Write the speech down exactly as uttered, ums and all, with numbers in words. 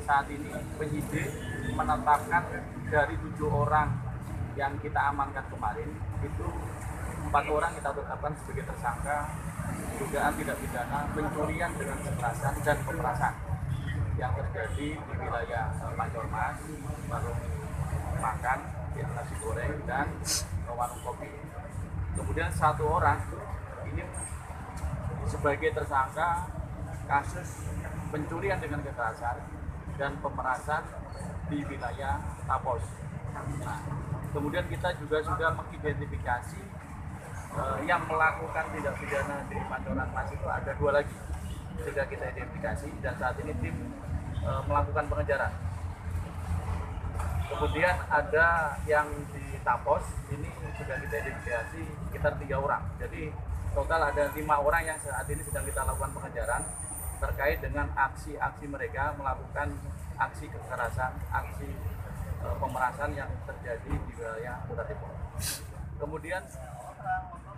saat ini penyidik menetapkan dari tujuh orang yang kita amankan kemarin, itu empat orang kita tetapkan sebagai tersangka dugaan tindak pidana pencurian dengan kekerasan dan pemerasan yang terjadi di wilayah Pancormas, warung makan, nasi goreng, dan warung kopi. Kemudian satu orang ini sebagai tersangka kasus pencurian dengan kekerasan dan pemerasan di wilayah Tapos. Nah, kemudian kita juga sudah mengidentifikasi eh, yang melakukan tindak pidana di Pancoran-Mas itu ada dua lagi, sudah kita identifikasi dan saat ini tim eh, melakukan pengejaran. Kemudian ada yang di Tapos, ini sudah kita identifikasi sekitar tiga orang. Jadi total ada lima orang yang saat ini sedang kita lakukan pengejaran terkait dengan aksi-aksi mereka melakukan aksi kekerasan, aksi e, pemerasan yang terjadi di wilayah Kota Depok. Kemudian